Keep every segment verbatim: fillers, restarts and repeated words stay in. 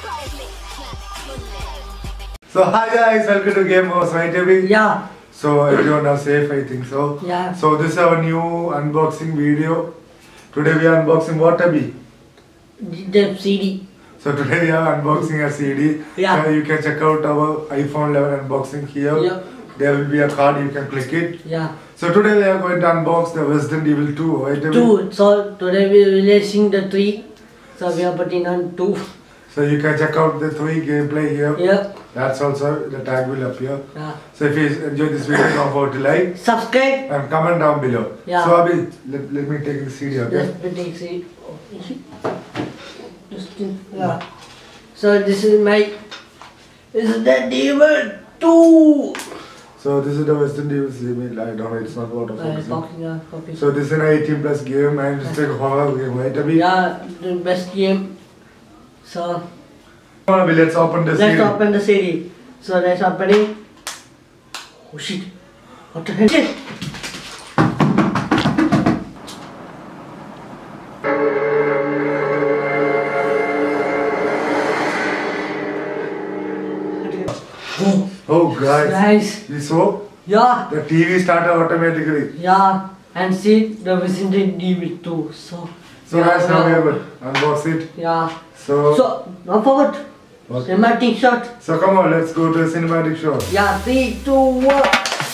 So hi guys, welcome to GameBros, right Abhi? Yeah. So everyone are safe, I think so. Yeah. So this is our new unboxing video. Today we are unboxing what, Abhi? The C D. So today we are unboxing a C D. Yeah. So you can check out our iPhone eleven unboxing here. Yeah. There will be a card, you can click it. Yeah. So today we are going to unbox the Resident Evil two, right Abhi? Two. So today we are releasing the three. So we are putting on two. So you can check out the three gameplay here. Yeah. That's also, the tag will appear. Yeah. So if you enjoyed this video, don't forget to like, subscribe, and comment down below. Yeah. So Abhi, let, let me take the C D, okay? Let me take C D. Just, yeah. So this is my Resident Evil two. So this is the Resident Evil series. I don't know, it's not what of Uh, focusing. talking, uh, copy. So this is an eighteen plus game and it's like a horror game, right Abhi? Yeah, the best game. So Come on Abhi, let's open the let's C D. open the C D. So let's open it. Oh shit! What the hell? Shit! Oh guys, Guys, you saw? yeah, The T V started automatically. yeah, and see the Resident Evil two. So, So yeah, guys, now we yeah. have unbox it. Yeah. So, So, don't forget. what? Cinematic shot. So come on, let's go to the cinematic show. Yeah, three, two, one.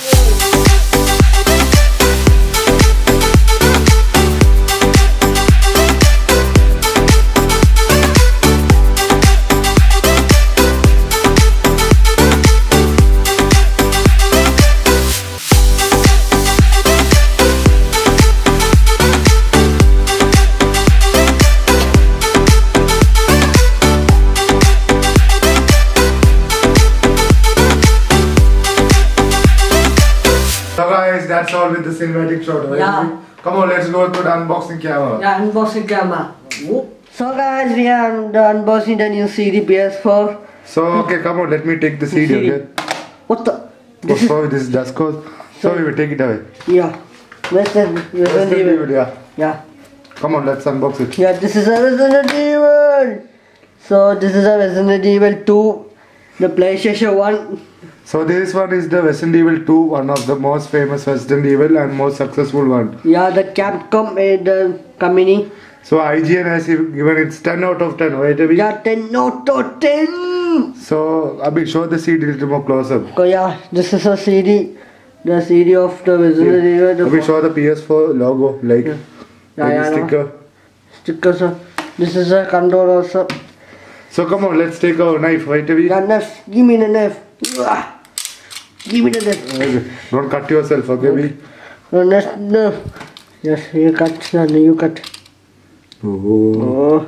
So guys, that's all with the cinematic shot, right? Yeah. Come on, let's go to the unboxing camera. Yeah, unboxing camera. So guys, we are unboxing the new C D P S four. So okay, come on, let me take the C D, C D. okay? What the? Oh, sorry, this is dust cause. So we will take it away. Yeah. Where's the Resident Evil? Yeah. Yeah. Come on, let's unbox it. Yeah, this is a Resident Evil. So this is a Resident Evil two, the PlayStation one. So this one is the Resident Evil two, one of the most famous Resident Evil and most successful one. Yeah, the Capcom and the Kamiya. So I G N has given it ten out of ten, right Abhi? Yeah, ten out of ten. So Abhi, show the C D a little more close up. So yeah, this is a C D, the C D of the Resident Evil. The Abhi, show the P S four logo, like, Yeah. Yeah, like yeah, a sticker. Sticker, sir. This is a controller also. So come on, let's take our knife, right Abhi? Yeah, knife. Give me the knife. Ah. Give me the knife. Okay. Don't cut yourself, okay Abhi? No, no, no. Yes, you cut. No, you cut. Oh. Oh.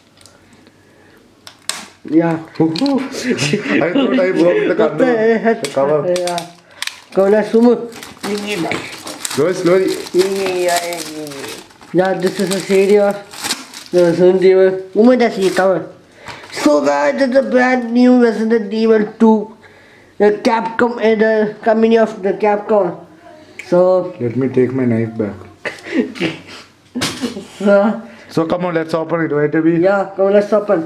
Yeah. I thought I broke the cover. The cover. Yeah. Go, let's move. Go slowly. Yeah, this is a C D of the Resident Evil. Woman, that's the cover. So guys, this is a brand new Resident Evil two. The Capcom and the company of the Capcom. So, Let me take my knife back. so So come on, let's open it, right Abhi? yeah, come let's open.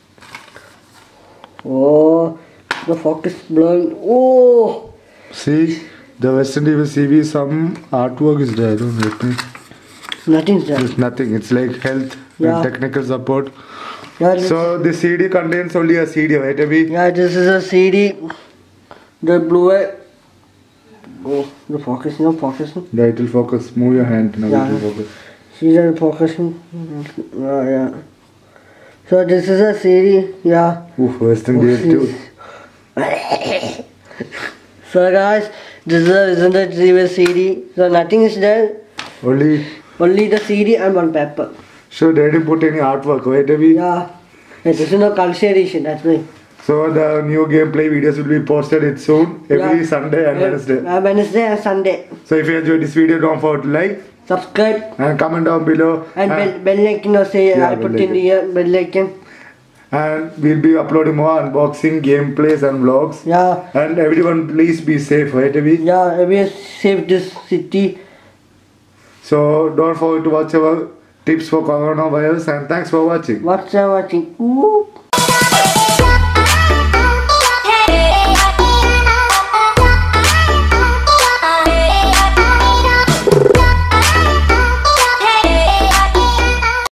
Oh, the fog is blowing. Oh, See, the Resident Evil C V, some artwork is there. I don't know. Let me. nothing's there. It's nothing. It's like health Yeah. and technical support. Yeah, this, So the C D contains only a C D, right Abhi? yeah, this is a C D. The Blu-ray. Oh, the focus, no focusing. Yeah, it will focus. Move your hand. Now Yeah. it will focus. See the focusing. Oh, yeah. So this is a C D. Yeah. Oof, Resident Oh, Evil two. So guys, this is a Resident Evil C D. So nothing is there. Only. Only the C D and one paper. So they didn't put any artwork, right Abhi? Yeah. Hey, this is no culture edition. That's why. So the new gameplay videos will be posted it soon, every Yeah. Sunday and Wednesday. Uh, Wednesday and Sunday. So if you enjoyed this video, don't forget to like Subscribe and comment down below. and bell, bell icon or say Yeah, I bell put in the uh, bell icon. And we'll be uploading more unboxing, gameplays and vlogs. Yeah. And everyone please be safe, right Abhi? Yeah, we save this city. So don't forget to watch our tips for coronavirus and thanks for watching. What's uh, watching? Ooh.